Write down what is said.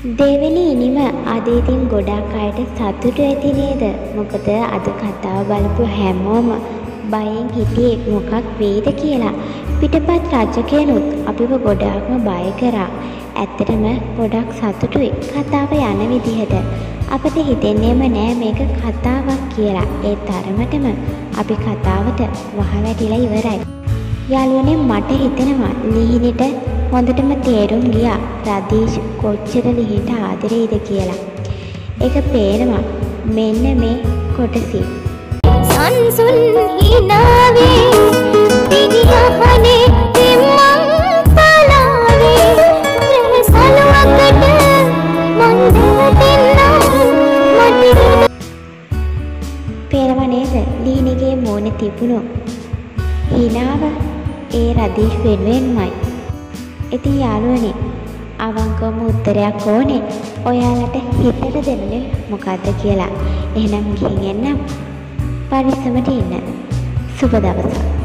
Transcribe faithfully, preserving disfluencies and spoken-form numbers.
දෙවෙනි ඉනිම අද ඉතින් ගොඩක් අයට සතුටු ඇති නේද? මොකද අද කතාව බලපු හැමෝම බයෙන් හිටියේ මොකක් වෙයිද කියලා. පිටපත් රචකයනුත් අපිව ගොඩාක්ම බය කරා. ඇත්තටම ගොඩක් සතුටුයි කතාව යන විදිහට. අපිට හිතෙන්නේම නෑ මේක කතාවක් කියලා. ඒ තරමටම අපි කතාවට වහවැටිලා ඉවරයි. යාළුවනේ මට හිතෙනවා ලිහිණිට හොඳටම තේරුම් ගියා රදීෂ් කොච්චර ලිහිණිට ආදරෙයිද කියලා. ඒක පේනවා මෙන්න මේ කොටසින්. සංසුන් හිනාවේ දිනියහනේ දෙමන් පලාවේ රසලුවකට මන් දෙන්නම් මට පේනවා නේද ලිහිණිගේ මෝන තිබුණු හිනාව ඒ රදීෂ් වෙනුවෙන්මයි. ඉතින් යාළුවනේ අවංකවම උත්තරයක් ඕනේ ඔයාලට හිතට දෙන්නේ මොකද්ද කියලා. එහෙනම් ගිහින් එන්නම්. පරිස්සමට ඉන්න. සුබ දවසක්.